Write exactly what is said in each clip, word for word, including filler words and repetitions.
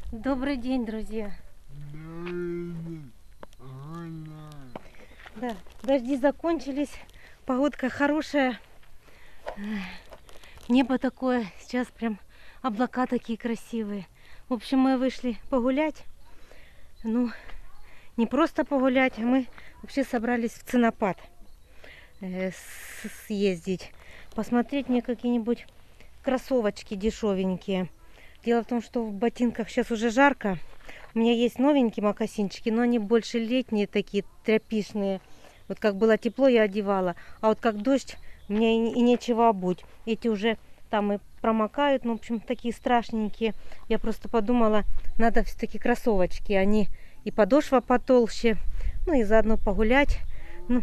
Добрый день, друзья. Да, дожди закончились, погодка хорошая, небо такое, сейчас прям облака такие красивые. В общем, мы вышли погулять, ну, не просто погулять, а мы вообще собрались в Ценопад э, съездить, посмотреть мне какие-нибудь кроссовочки дешевенькие. Дело в том, что в ботинках сейчас уже жарко. У меня есть новенькие мокасинчики, но они больше летние такие, тряпишные. Вот как было тепло, я одевала. А вот как дождь, мне и, и нечего обуть. Эти уже там и промокают, ну, в общем, такие страшненькие. Я просто подумала, надо все-таки кроссовочки. Они и подошва потолще, ну и заодно погулять. Ну,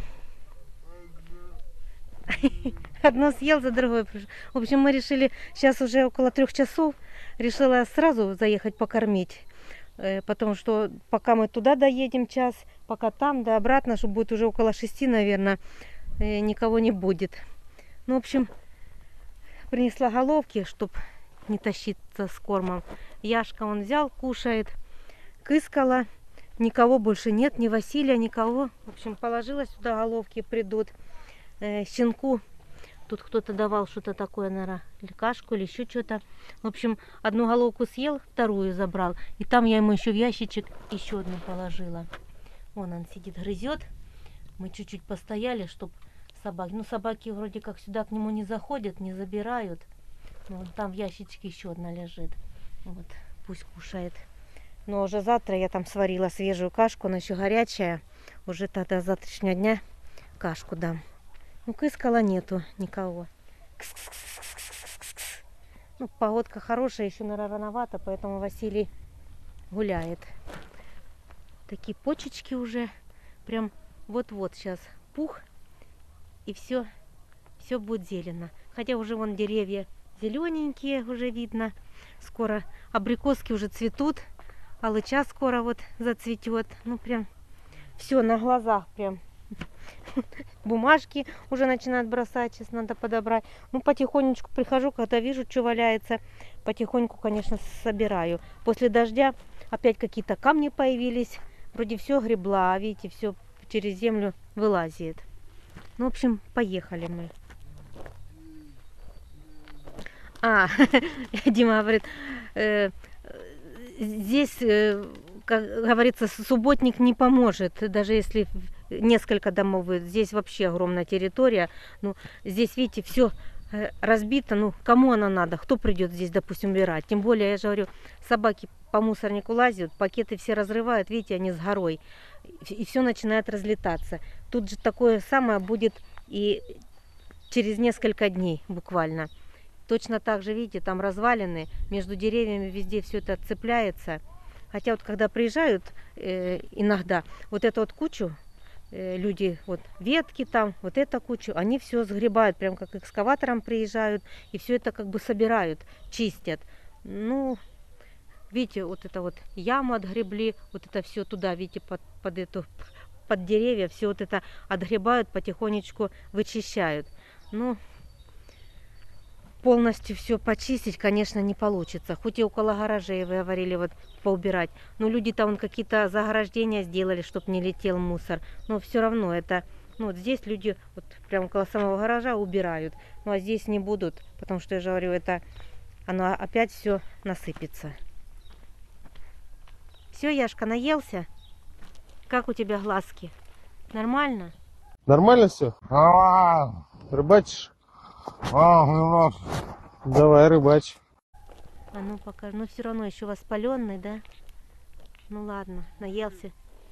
одно съел, за другое пришел. В общем, мы решили, сейчас уже около трех часов, решила сразу заехать покормить. Потому что пока мы туда доедем час, пока там, да обратно, что будет уже около шести, наверное, никого не будет. Ну, в общем, принесла головки, чтобы не тащиться с кормом. Яшка он взял, кушает, кыскала. Никого больше нет, ни Василия, никого. В общем, положила сюда головки, придут. Э, щенку тут кто-то давал что-то такое, наверное, или кашку, или еще что-то. В общем, одну головку съел, вторую забрал. И там я ему еще в ящичек еще одну положила. Вон он сидит, грызет. Мы чуть-чуть постояли, чтобы собаки... Ну, собаки вроде как сюда к нему не заходят, не забирают. Ну, вон там в ящичке еще одна лежит. Вот, пусть кушает. Но уже завтра я там сварила свежую кашку, она еще горячая. Уже тогда с завтрашнего дня кашку дам. Ну, кыскала нету никого. Кс-кс-кс-кс-кс-кс. Ну, погодка хорошая, еще, наверное, рановато, поэтому Василий гуляет. Такие почечки уже. Прям вот-вот сейчас пух. И все, все будет зелено. Хотя уже вон деревья зелененькие, уже видно. Скоро абрикоски уже цветут. Алыча скоро вот зацветет. Ну, прям все на глазах прям. Бумажки уже начинают бросать, сейчас надо подобрать. Ну, потихонечку прихожу, когда вижу, что валяется, потихоньку, конечно, собираю. После дождя опять какие-то камни появились. Вроде все гребла, видите, все через землю вылазит. Ну, в общем, поехали мы. А, Дима говорит, э, здесь, э, как говорится, субботник не поможет, даже если несколько домов, здесь вообще огромная территория, ну, здесь, видите, все разбито, ну, кому она надо, кто придет здесь, допустим, убирать, тем более, я же говорю, собаки по мусорнику лазят, пакеты все разрывают, видите, они с горой, и все начинает разлетаться. Тут же такое самое будет и через несколько дней буквально. Точно так же, видите, там развалины, между деревьями везде все это цепляется. Хотя вот когда приезжают э, иногда, вот эту вот кучу, э, люди, вот ветки там, вот эту кучу, они все сгребают, прям как экскаватором приезжают, и все это как бы собирают, чистят. Ну, видите, вот это вот яму отгребли, вот это все туда, видите, под, под эту, под деревья, все вот это отгребают, потихонечку вычищают. Ну, полностью все почистить, конечно, не получится. Хоть и около гаражей, вы говорили, вот поубирать. Но люди там какие-то заграждения сделали, чтобы не летел мусор. Но все равно это, ну вот здесь люди вот прямо около самого гаража убирают. Ну а здесь не будут, потому что я же говорю, это оно опять все насыпется. Все, Яшка, наелся? Как у тебя глазки? Нормально? Нормально все? Рыбачишь? Давай, рыбачь. А ну покажи. Ну все равно еще воспаленный, да? Ну ладно, наелся.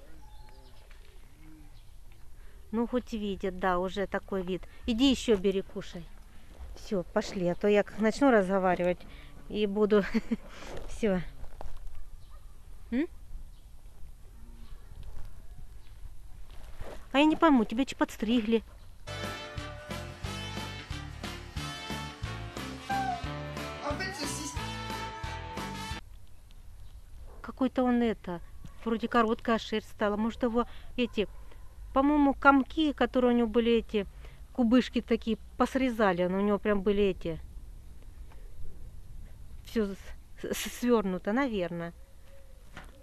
Ну хоть видят, да, уже такой вид. Иди еще бери, кушай. Все, пошли, а то я как начну разговаривать и буду... Все. А я не пойму, тебя че подстригли? Какой-то он это, вроде короткая шерсть стала. Может его эти, по-моему, комки, которые у него были эти, кубышки такие, посрезали. Но у него прям были эти, все свернуто, наверное.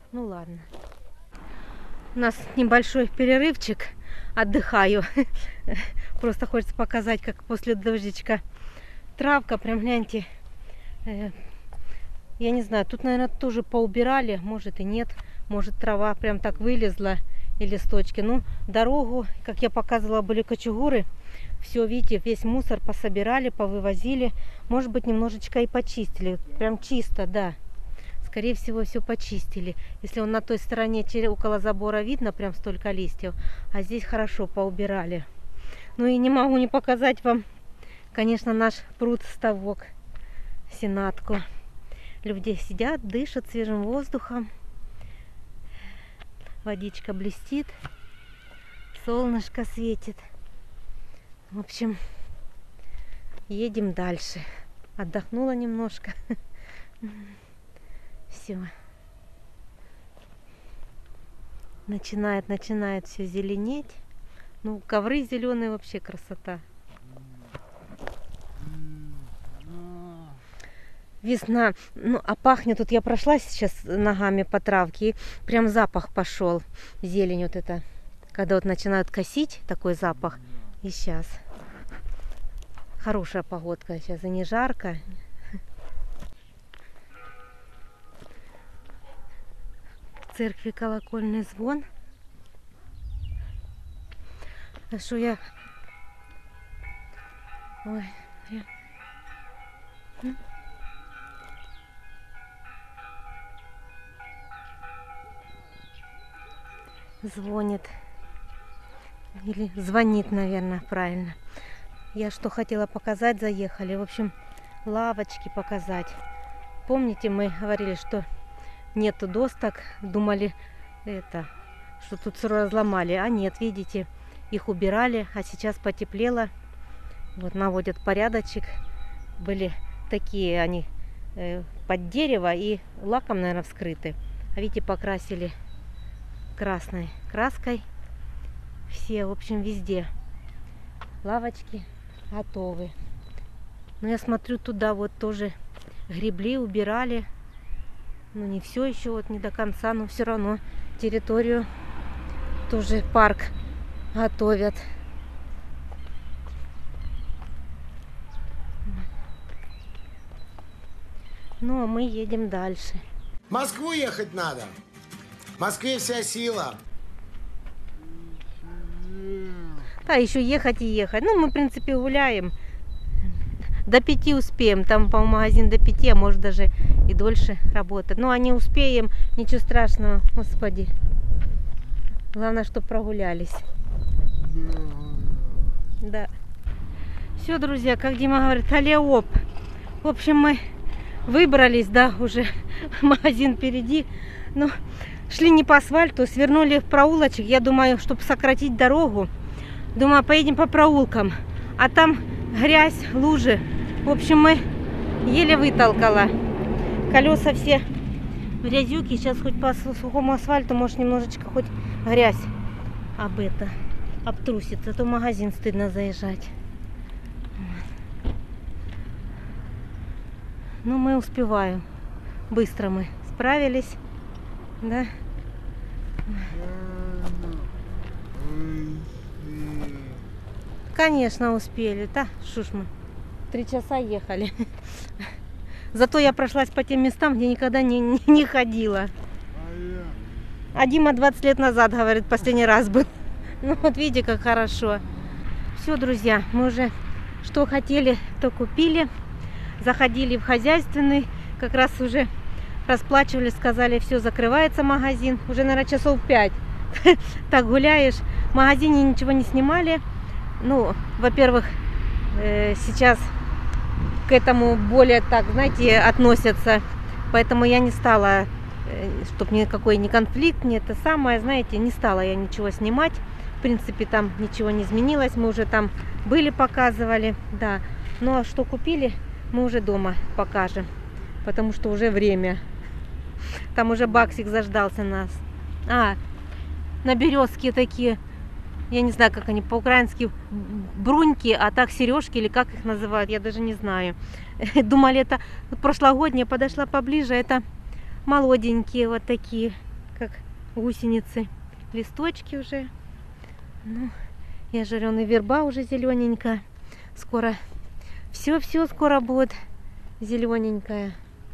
Ну ладно. У нас небольшой перерывчик. Отдыхаю. Просто хочется показать, как после дождичка травка. Прям гляньте. Я не знаю, тут, наверное, тоже поубирали. Может и нет. Может трава прям так вылезла. И листочки. Ну, дорогу, как я показывала, были кочугуры. Все, видите, весь мусор пособирали, повывозили. Может быть, немножечко и почистили. Прям чисто, да. Скорее всего, все почистили. Если он на той стороне, около забора, видно прям столько листьев. А здесь хорошо поубирали. Ну и не могу не показать вам, конечно, наш пруд-ставок. Сенатку. Люди сидят, дышат свежим воздухом. Водичка блестит. Солнышко светит. В общем, едем дальше. Отдохнула немножко. Все. Начинает, начинает все зеленеть. Ну, ковры зеленые, вообще красота. Весна. Ну, а пахнет, тут я прошла сейчас ногами по травке, и прям запах пошел. Зелень вот это. Когда вот начинают косить, такой запах. И сейчас. Хорошая погодка сейчас, и не жарко. В церкви колокольный звон. А что я... Ой, я... Звонит. Или звонит, наверное, правильно. Я что хотела показать, заехали. В общем, лавочки показать. Помните, мы говорили, что нету досток. Думали, это, что тут все разломали. А нет, видите, их убирали. А сейчас потеплело. Вот наводят порядочек. Были такие они э, под дерево и лаком, наверное, вскрыты. А видите, покрасили красной краской. Все, в общем, везде лавочки готовы. Но я смотрю, туда вот тоже гребли, убирали. Ну, не все еще, вот не до конца, но все равно территорию тоже парк готовят. Ну, а мы едем дальше. В Москву ехать надо. В Москве вся сила. Да, еще ехать и ехать. Ну, мы, в принципе, гуляем. До пяти успеем. Там, по-моему, магазин до пяти, а может даже и дольше работать. Ну, а не успеем, ничего страшного, господи. Главное, чтобы прогулялись. Да. Все, друзья, как Дима говорит, алеоп. В общем, мы выбрались, да, уже магазин впереди. Но шли не по асфальту, свернули в проулочек. Я думаю, чтобы сократить дорогу. Думаю, поедем по проулкам. А там грязь, лужи. В общем, мы еле вытолкала. Колеса все в грязюке. Сейчас хоть по сухому асфальту, может, немножечко хоть грязь об это обтрусится. А то в магазин стыдно заезжать. Ну, мы успеваем. Быстро мы справились. Да? Конечно, успели. Да, шуш мы. Три часа ехали. Зато я прошлась по тем местам, где никогда не, не, не ходила. А Дима двадцать лет назад, говорит, последний раз был. Ну вот видите, как хорошо. Все, друзья, мы уже что хотели, то купили. Заходили в хозяйственный. Как раз уже расплачивались, сказали, все, закрывается магазин. Уже, наверное, часов пять. Так гуляешь. В магазине ничего не снимали. Ну, во-первых, сейчас к этому более так, знаете, относятся. Поэтому я не стала, чтобы никакой ни конфликт, ни это самое, знаете, не стала я ничего снимать. В принципе, там ничего не изменилось. Мы уже там были, показывали, да. Ну, а что купили, мы уже дома покажем. Потому что уже время. Там уже Баксик заждался нас. А, на березке такие, я не знаю, как они по-украински, бруньки, а так сережки, или как их называют, я даже не знаю. Думали, это прошлогодние, подошла поближе, это молоденькие вот такие. гусеницы, листочки уже. Ну, я же говорю, и верба уже зелененькая. Скоро все-все скоро будет зелененькая.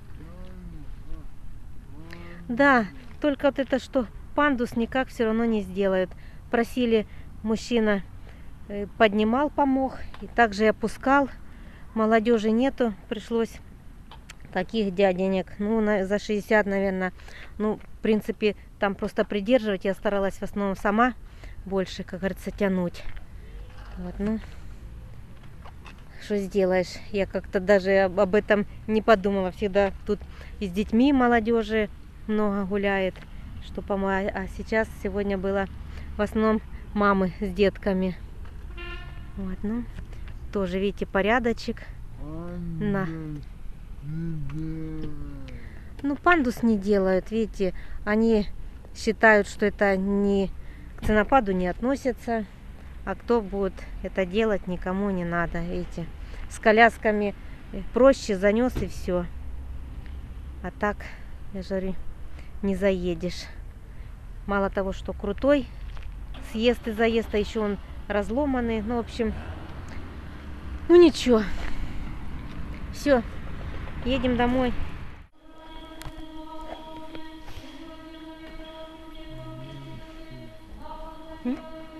Да, только вот это что пандус никак все равно не сделают. Просили, мужчина поднимал, помог, и также и опускал. Молодежи нету, пришлось таких дяденек, ну, на, за шестьдесят, наверное. Ну, в принципе, там просто придерживать. Я старалась в основном сама больше, как говорится, тянуть. Вот, ну, что сделаешь? Я как-то даже об, об этом не подумала. Всегда тут и с детьми молодежи много гуляет, что по-моему, а сейчас сегодня было в основном мамы с детками. Вот, ну, тоже, видите, порядочек. На. Ну, пандус не делают, видите, они считают, что это не к ценопаду не относится, а кто будет это делать, никому не надо, видите. С колясками проще, занес и все. А так, я же говорю, не заедешь. Мало того, что крутой съезд и заезд, а еще он разломанный. Ну, в общем, ну ничего. Все, едем домой. М?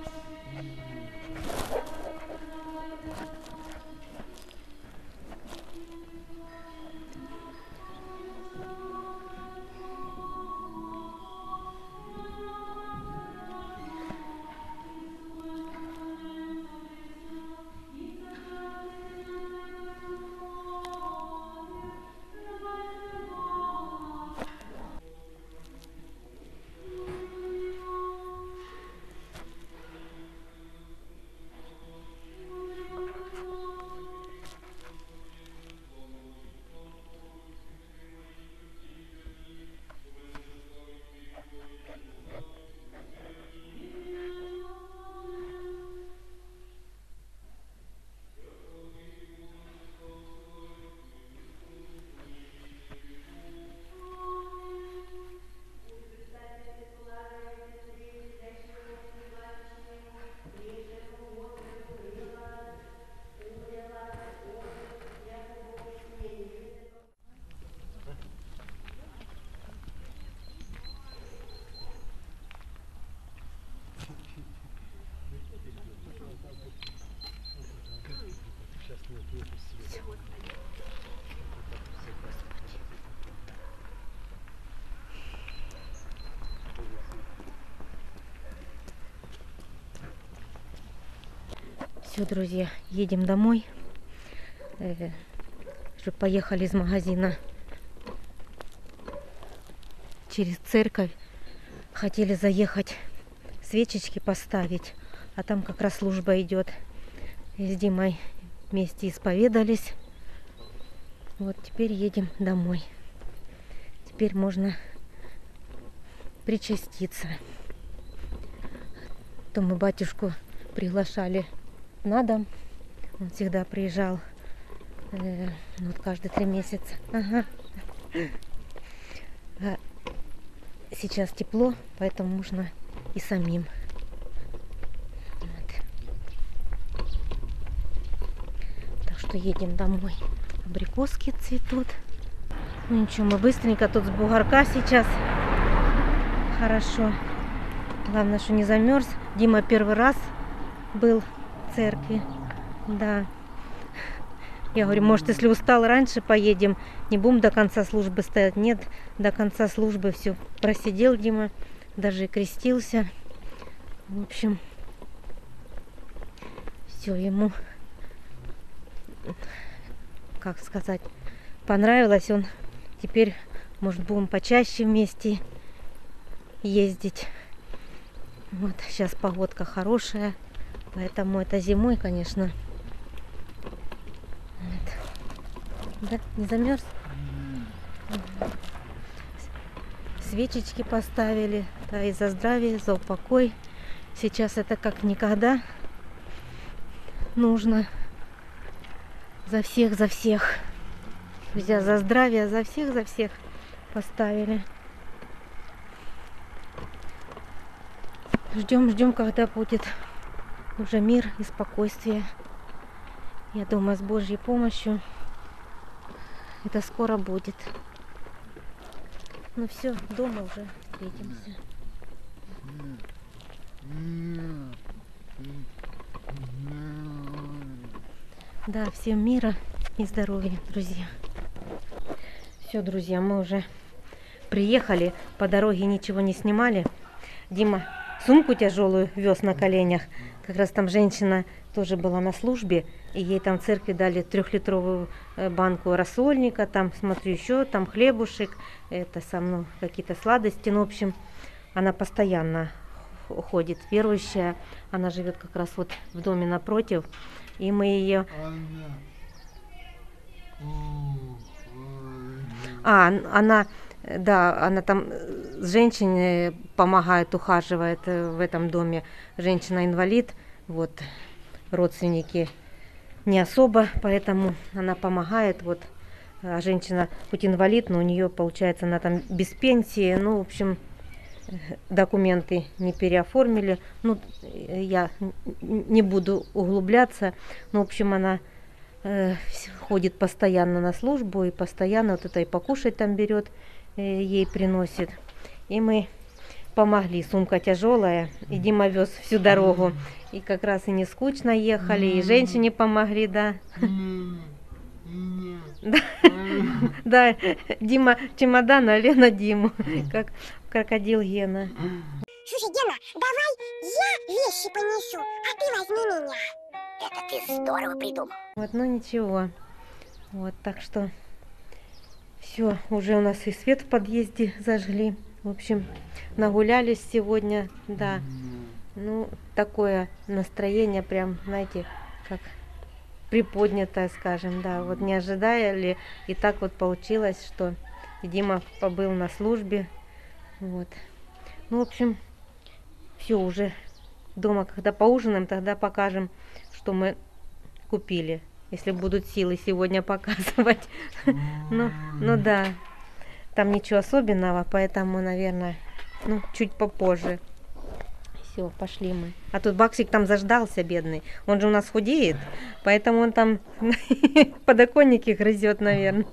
Все, друзья, едем домой. Э, поехали из магазина через церковь. Хотели заехать, свечечки поставить, а там как раз служба идет. И с Димой вместе исповедались. Вот теперь едем домой. Теперь можно причаститься. То мы батюшку приглашали на дом. Он всегда приезжал э, вот каждые три месяца. Ага. А сейчас тепло, поэтому можно и самим. Вот. Так что едем домой. Абрикоски цветут. Ну ничего, мы быстренько тут с бугорка сейчас. Хорошо. Главное, что не замерз. Дима первый раз был в церкви. Да. Я говорю, может, если устал, раньше поедем. Не будем до конца службы стоять. Нет, до конца службы все. Просидел Дима. Даже и крестился. В общем, все ему, как сказать, понравилось. Он теперь, может, будем почаще вместе ездить. Вот, сейчас погодка хорошая, поэтому это зимой, конечно. Вот. Да, не замерз? Свечечки поставили, да, и за здравие, за упокой. Сейчас это как никогда нужно. За всех, за всех. Друзья, за здравие, за всех, за всех поставили. Ждем, ждем, когда будет уже мир и спокойствие. Я думаю, с Божьей помощью это скоро будет. Ну все, дома уже встретимся. Да, всем мира и здоровья, друзья. Все, друзья, мы уже приехали. По дороге ничего не снимали. Дима сумку тяжелую вез на коленях. Как раз там женщина тоже была на службе. И ей там в церкви дали трехлитровую банку рассольника. Там, смотрю, еще там хлебушек. Это со мной какие-то сладости. Ну, в общем, она постоянно ходит, верующая. Она живет как раз вот в доме напротив. И мы ее... А, она, да, она там с женщиной помогает, ухаживает в этом доме. Женщина-инвалид, вот, родственники не особо, поэтому она помогает, вот. А женщина хоть инвалид, но у нее, получается, она там без пенсии, ну, в общем, документы не переоформили. Ну, я не буду углубляться, но, в общем, она э, ходит постоянно на службу и постоянно вот это и покушать там берет, э, ей приносит. И мы помогли, сумка тяжелая, и Дима вез всю дорогу. И как раз и не скучно ехали, и женщине помогли, да. Да, да, Дима чемодан, а Лена Диму, как крокодил Гена. Слушай, Гена, давай я вещи понесу, а ты возьми меня. Это ты здорово придумал. Вот, ну ничего. Вот, так что все, уже у нас и свет в подъезде зажгли. В общем, нагулялись сегодня, да. Ну, такое настроение прям, знаете, как приподнятое, скажем, да. Вот не ожидали, и так вот получилось, что Дима побыл на службе. Вот. Ну, в общем, все уже дома, когда поужинаем, тогда покажем, что мы купили. Если будут силы сегодня показывать. Ну, ну да, там ничего особенного, поэтому, наверное, ну, чуть попозже. Все, пошли мы. А тут Баксик там заждался, бедный. Он же у нас худеет, поэтому он там подоконники грызет, наверное.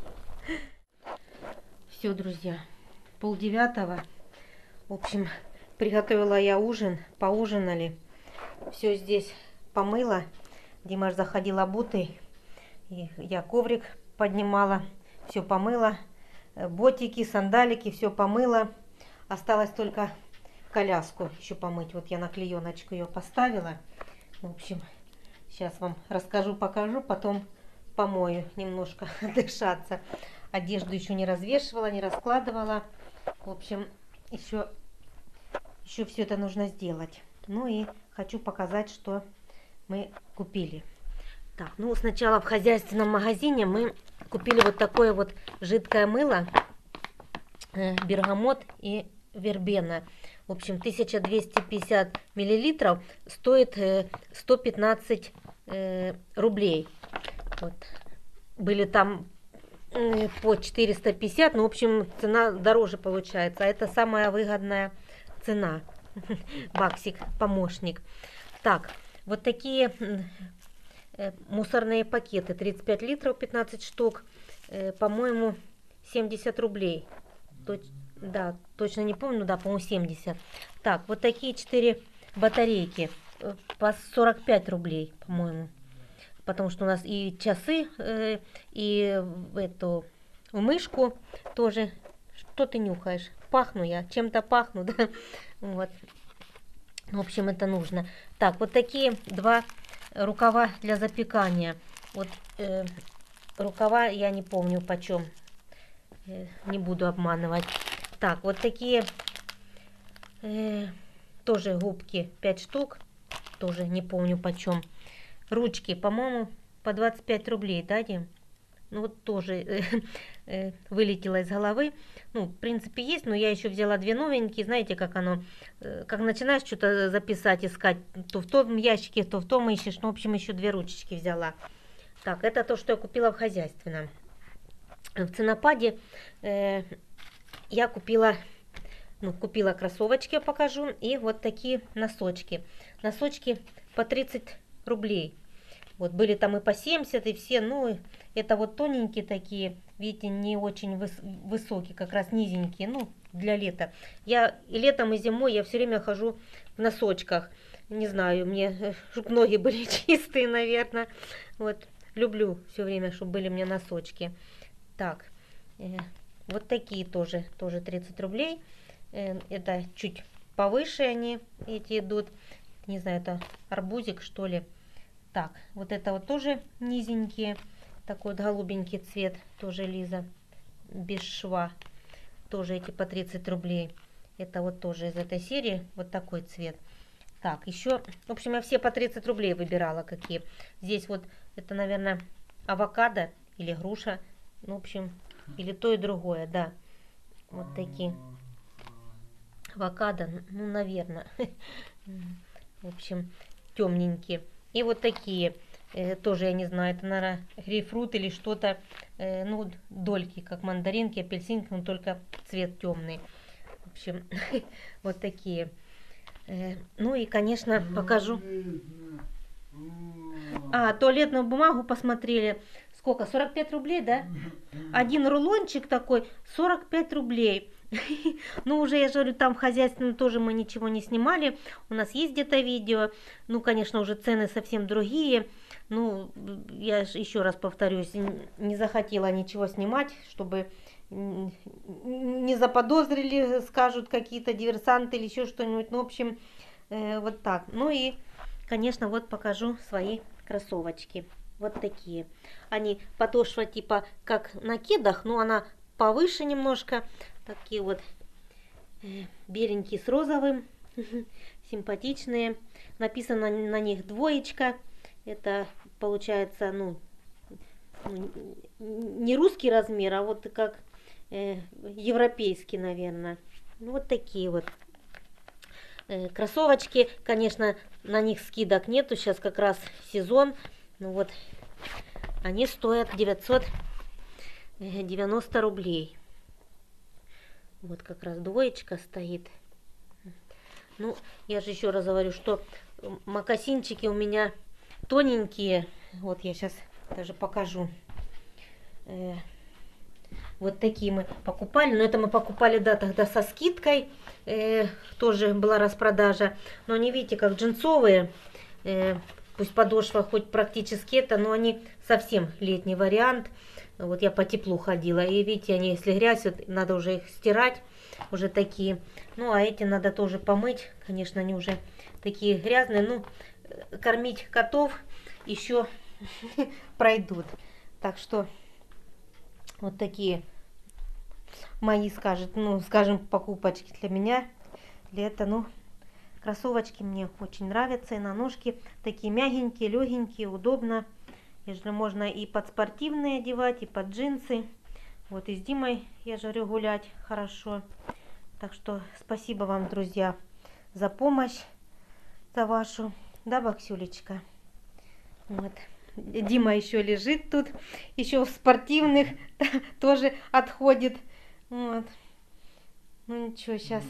Все, друзья, полдевятого. В общем, приготовила я ужин, поужинали. Все здесь помыла. Димаш заходил обутый. И я коврик поднимала. Все помыла. Ботики, сандалики, все помыла. Осталось только коляску еще помыть. Вот я на клееночку ее поставила. В общем, сейчас вам расскажу, покажу. Потом помою немножко, дышаться. Одежду еще не развешивала, не раскладывала. В общем, еще, еще все это нужно сделать. Ну и хочу показать, что мы купили. Так, ну сначала в хозяйственном магазине мы купили вот такое вот жидкое мыло. Э, бергамот и вербена. В общем, тысяча двести пятьдесят миллилитров стоит э, сто пятнадцать э, рублей. Вот. Были там э, по четыреста пятьдесят, но, в общем, цена дороже получается. А это самая выгодная цена. Баксик, помощник. Так, вот такие э, мусорные пакеты. тридцать пять литров, пятнадцать штук. Э, по-моему, семьдесят рублей. Точ, да, точно не помню, да, по-моему, семьдесят. Так, вот такие четыре батарейки. Э, по сорок пять рублей, по-моему. Потому что у нас и часы, э, и эту мышку тоже. Что ты нюхаешь? Пахну я, чем-то пахну, да? Вот. В общем, это нужно. Так, вот такие два рукава для запекания. Вот э, рукава я не помню почем. Э, не буду обманывать. Так, вот такие э, тоже губки, пять штук. Тоже не помню почем. Ручки, по-моему, по двадцать пять рублей, да, Дим? Ну вот тоже э, э, вылетело из головы. Ну, в принципе, есть, но я еще взяла две новенькие. Знаете, как оно, э, как начинаешь что-то записать, искать, то в том ящике, то в том ищешь. Ну, в общем, еще две ручечки взяла. Так, это то, что я купила в хозяйственном. В Ценопаде э, я купила Ну, купила кроссовочки, покажу. И вот такие носочки. Носочки по тридцать рублей. Вот были там и по семьдесят, и все. Ну, это вот тоненькие такие. Видите, не очень выс высокие, как раз низенькие. Ну, для лета. Я и летом, и зимой я все время хожу в носочках. Не знаю, мне, чтобы ноги были чистые, наверное. Вот, люблю все время, чтобы были у меня носочки. Так, э, вот такие тоже, тоже тридцать рублей. Э, это чуть повыше они, эти идут. Не знаю, это арбузик, что ли. Так, вот это вот тоже низенькие. Такой вот голубенький цвет, тоже Лиза, без шва. Тоже эти по тридцать рублей. Это вот тоже из этой серии, вот такой цвет. Так, еще, в общем, я все по тридцать рублей выбирала какие. Здесь вот, это, наверное, авокадо или груша. Ну, в общем, или то и другое, да. Вот такие. Авокадо, ну, наверное. В общем, темненькие. И вот такие. Э, тоже, я не знаю, это, наверное, грейпфрут или что-то. Э, ну, дольки, как мандаринки, апельсинки, но только цвет темный. В общем, вот такие. Э, ну и, конечно, покажу. А, туалетную бумагу посмотрели. Сколько? сорок пять рублей, да? Один рулончик такой, сорок пять рублей. Ну, уже, я же говорю, там в хозяйственном тоже мы ничего не снимали. У нас есть где-то видео. Ну, конечно, уже цены совсем другие. Ну, я еще раз повторюсь, не захотела ничего снимать, чтобы не заподозрили, скажут какие-то диверсанты или еще что-нибудь. Ну, в общем, э, вот так. Ну и, конечно, вот покажу свои кроссовочки. Вот такие. Они подошва типа как на кедах, но она повыше немножко. Такие вот э, беленькие с розовым. Симпатичные. Написано на них двоечка. Это получается, ну, не русский размер, а вот как э, европейский, наверное. Ну, вот такие вот э, кроссовочки. Конечно, на них скидок нету. Сейчас как раз сезон. Ну вот, они стоят девятьсот девяносто рублей. Вот как раз двоечка стоит. Ну, я же еще раз говорю, что мокасинчики у меня тоненькие. Вот я сейчас даже покажу. Э, вот такие мы покупали. Но это мы покупали, да, тогда со скидкой. Э, тоже была распродажа. Но они, видите, как джинсовые. Э, пусть подошва хоть практически это, но они совсем летний вариант. Вот я по теплу ходила. И видите, они, если грязь, вот, надо уже их стирать. Уже такие. Ну, а эти надо тоже помыть. Конечно, они уже такие грязные. Ну, кормить котов еще пройдут. Так что вот такие мои, скажет, ну, скажем, покупочки для меня. Для этого, ну, кроссовочки мне очень нравятся. И на ножки такие мягенькие, легенькие, удобно. Если можно и под спортивные одевать, и под джинсы. Вот и с Димой, я же говорю, гулять хорошо. Так что спасибо вам, друзья, за помощь, за вашу. Да, Баксюлечка? Вот. Дима еще лежит тут, еще в спортивных тоже отходит. Вот. Ну ничего, сейчас.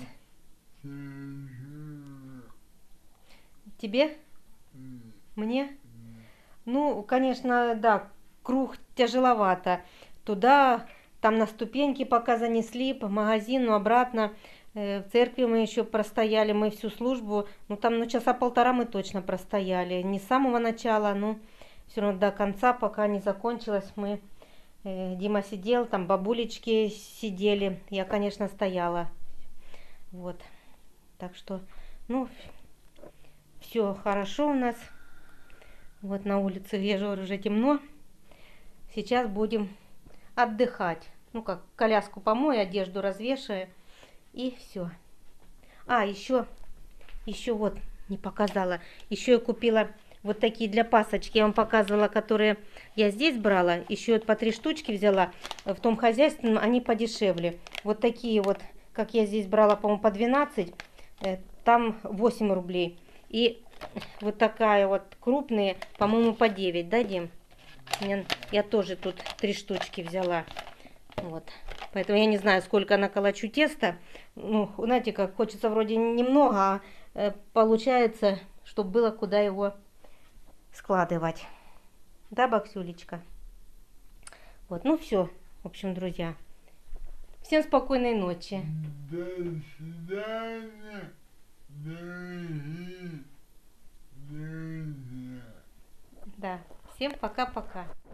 Тебе? Мне? Ну, конечно, да, круг тяжеловато. Туда, там на ступеньки пока занесли, по магазину, обратно. В церкви мы еще простояли, мы всю службу, ну там ну часа полтора мы точно простояли. Не с самого начала, но все равно до конца, пока не закончилось, мы, э, Дима сидел, там бабулечки сидели, я, конечно, стояла. Вот, так что, ну, все хорошо у нас. Вот на улице, я же говорю, уже темно. Сейчас будем отдыхать. Ну как, коляску помою, одежду развешаю. И все. А, еще, еще вот, не показала. Еще я купила вот такие для пасочки. Я вам показывала, которые я здесь брала. Еще по три штучки взяла. В том хозяйственном они подешевле. Вот такие вот, как я здесь брала, по-моему, по двенадцать. Там восемь рублей. И вот такая вот крупные, по-моему, по девять. Да, Дим? Я тоже тут три штучки взяла. Вот. Поэтому я не знаю, сколько наколочу теста. Ну, знаете, как хочется вроде немного, а э, получается, чтобы было куда его складывать. Да, Баксюлечка? Вот, ну все, в общем, друзья. Всем спокойной ночи. До свидания, дорогие друзья. Да, всем пока-пока.